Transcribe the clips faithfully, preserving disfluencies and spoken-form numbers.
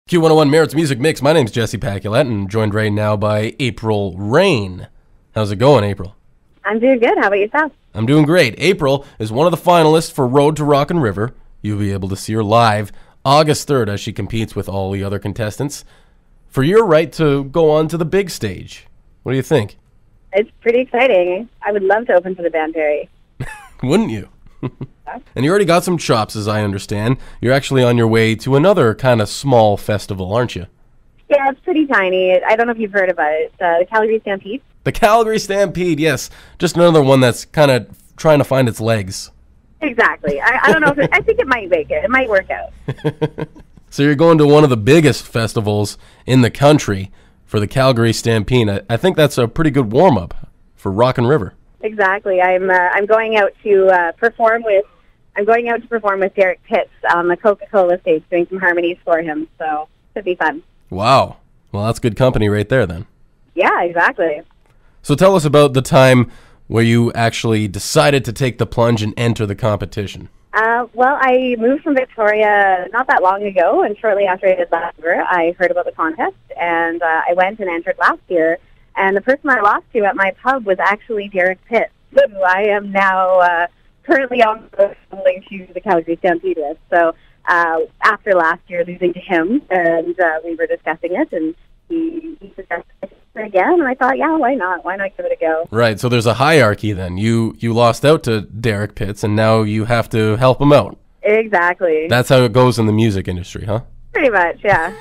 Q one oh one Merritt's Music Mix. My name's Jesse Paculette, and joined right now by April Rain. How's it going, April? I'm doing good. How about yourself? I'm doing great. April is one of the finalists for Road to Rockin River. You'll be able to see her live August third as she competes with all the other contestants for your right to go on to the big stage. What do you think? It's pretty exciting. I would love to open for the band Barry. Wouldn't you? And you already got some chops, as I understand. You're actually on your way to another kind of small festival, aren't you? Yeah, it's pretty tiny. I don't know if you've heard about it. It's uh, the Calgary Stampede. The Calgary Stampede, yes. Just another one that's kind of trying to find its legs. Exactly. I, I don't know if it, I think it might make it. It might work out. So you're going to one of the biggest festivals in the country for the Calgary Stampede. I, I think that's a pretty good warm-up for Rockin River. Exactly. I'm uh, I'm going out to uh, perform with I'm going out to perform with Derek Pitts on the Coca-Cola stage, doing some harmonies for him. So it'll be fun. Wow. Well, that's good company right there, then. Yeah, exactly. So tell us about the time where you actually decided to take the plunge and enter the competition. Uh, well, I moved from Victoria not that long ago, and shortly after I did last year, I heard about the contest, and uh, I went and entered last year. And the person I lost to at my pub was actually Derek Pitts, who I am now uh, currently on the road to the Calgary Stampede with. So uh, after last year losing to him, and uh, we were discussing it, and he, he suggested it again, and I thought, yeah, why not? Why not give it a go? Right, so there's a hierarchy then. You, you lost out to Derek Pitts, and now you have to help him out. Exactly. That's how it goes in the music industry, huh? Pretty much, yeah.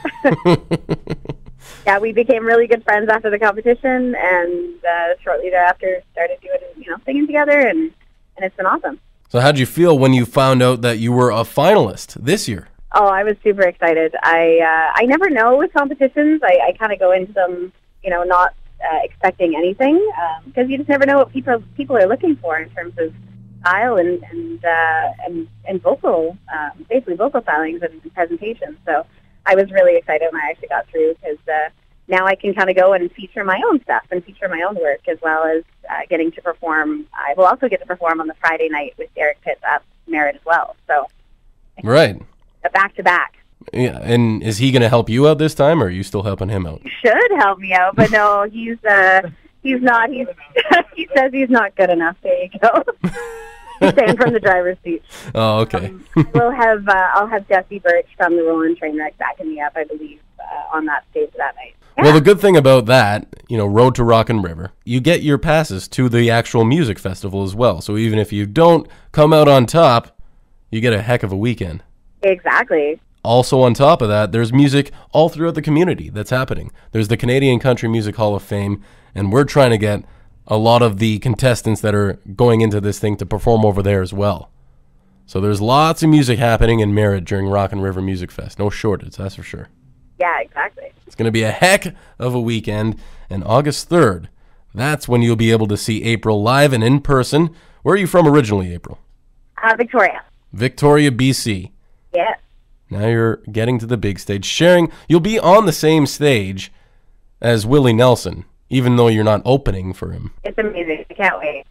Yeah, we became really good friends after the competition, and uh, shortly thereafter started doing, you know, singing together, and, and it's been awesome. So how'd you feel when you found out that you were a finalist this year? Oh, I was super excited. I uh, I never know with competitions. I, I kind of go into them, you know, not uh, expecting anything, because um, you just never know what people people are looking for in terms of style and and uh, and, and vocal, um, basically vocal stylings and presentations. So I was really excited when I actually got through, because uh, now I can kind of go and feature my own stuff and feature my own work, as well as uh, getting to perform. I will also get to perform on the Friday night with Derek Pitts at Merritt as well. So right, a back-to-back. Yeah, and is he going to help you out this time, or are you still helping him out? He should help me out, but no, he's uh, he's not. He's he says he's not good enough. There you go. He's staying from the driver's seat. Oh, okay. um, we'll have uh, I'll have Jesse Birch from the Roland Trainwreck backing me up, I believe, uh, on that stage that night. Yeah. Well, the good thing about that, you know, Road to Rockin River, you get your passes to the actual music festival as well. So even if you don't come out on top, you get a heck of a weekend. Exactly. Also on top of that, there's music all throughout the community that's happening. There's the Canadian Country Music Hall of Fame, and we're trying to get a lot of the contestants that are going into this thing to perform over there as well. So there's lots of music happening in Merritt during Rockin River Music Fest. No shortage, that's for sure. Yeah, exactly. It's going to be a heck of a weekend, and August third, that's when you'll be able to see April live and in person. Where are you from originally, April? Uh, Victoria. Victoria, B C. Yeah. Now you're getting to the big stage, sharing. You'll be on the same stage as Willie Nelson, even though you're not opening for him. It's amazing. I can't wait.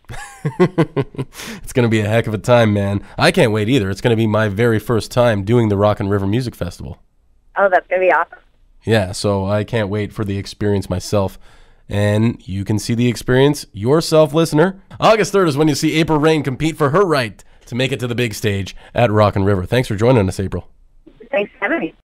It's going to be a heck of a time, man. I can't wait either. It's going to be my very first time doing the Rockin River Music Festival. Oh, that's going to be awesome. Yeah, so I can't wait for the experience myself. And you can see the experience yourself, listener. August third is when you see April Rain compete for her right to make it to the big stage at Rockin River. Thanks for joining us, April. Thanks for having me.